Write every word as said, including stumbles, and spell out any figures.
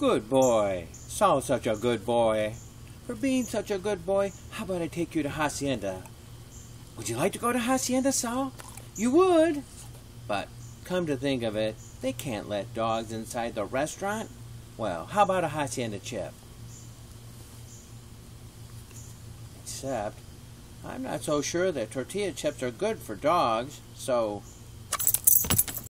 Good boy. Saul's such a good boy. For being such a good boy, how about I take you to Hacienda? Would you like to go to Hacienda, Saul? You would? But come to think of it, they can't let dogs inside the restaurant. Well, how about a Hacienda chip? Except, I'm not so sure that tortilla chips are good for dogs, so